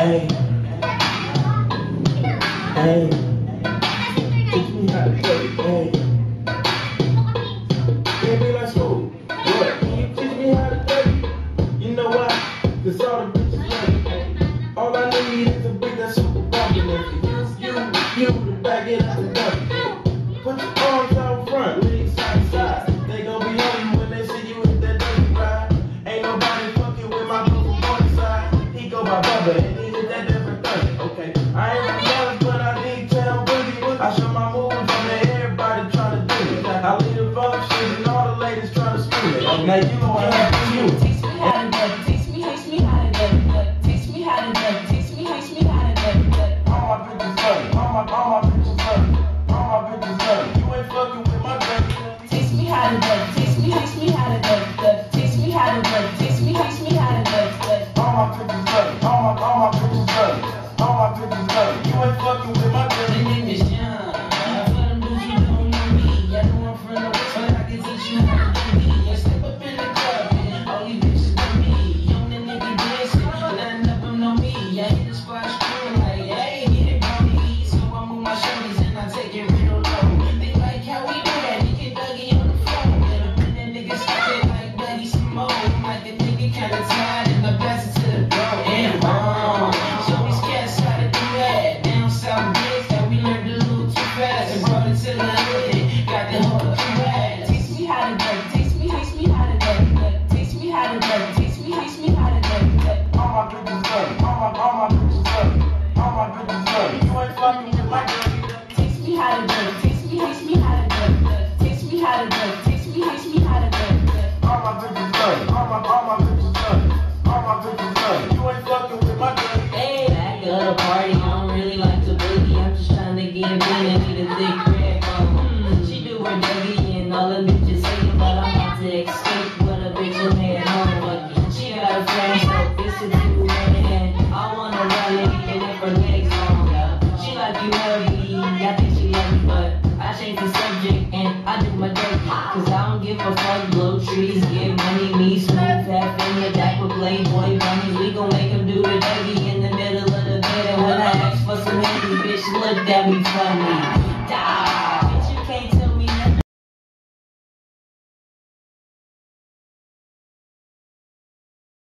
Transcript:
Hey, hey, teach me how to play. Hey, baby, let's go. What? Can you teach me how to play? You know why? Cause all the bitches love. All I need is a beat that's super bumpin'. You to back it up and dump. Put your arms out front, lean side to side. They gon' be on you when they see you hit that dirty ride. Ain't nobody fucking with my brother on the side. He go by Bubba and he hit that different thing. Okay, I ain't really jealous, but I need town boogie. I show my moves on there, everybody tryna do it. I lead the function and all the ladies tryna scream it. Now you know what I do you. Teach me how to duck, teach me how to duck, teach me how to duck, teach me how to duck. All my bitches love it, all my bitches love it, all my bitches love it. You ain't fucking with my baby. Teach me how to duck, teach me how to duck, teach me how to duck, teach me how to duck. All my bitches love it, all my bitches love it, all my bitches love it. You ain't fucking with my baby. My name is John. For them dudes who don't know me, I know I'm from the west, but I can teach you how to do me. I step up in the club and all these bitches know me. Young and nigga dancing, none of them know me. I hit the spot screwing like, hey, get it brody. So I move my shoulders and I take it real low. They like how we do that, he get Dougie on the floor. Get up in that nigga step like Dougie some more. Like the nigga kinda tired and I pass it to the bro. And show these cats how to do that. Down south bitch that we learned to move too fast and brought it to the hood. Got the whole crew. Teach me how to duck, teach me how to duck, teach me how to duck, teach me how to duck. All my bitches love it, all my bitches love it, all my bitches love it. You ain't fucking with my baby. Teach me how to duck, teach me how to duck, teach me how to duck, teach me how to duck. All my bitches love it, all my bitches love it, all my bitches love it. You ain't fucking with my baby. Hey, back at the party, I don't really like to boogie. I'm just trying to get in and need a thick crack. She do her Dougie and all the bitches say, but I'm about to escape with a bitch in head home. But she got a friend, so this is too man. I wanna run it even if her legs long. She like you heavy, I think she love me, but I change the subject and I do my dirty. Cause I don't give a fuck, blow trees, get money, me smooth, half in the back with Playboy bunnies. We gon' make them do the Dougie in the middle of the bed. And when I ask for some handy, bitch looked at me funny.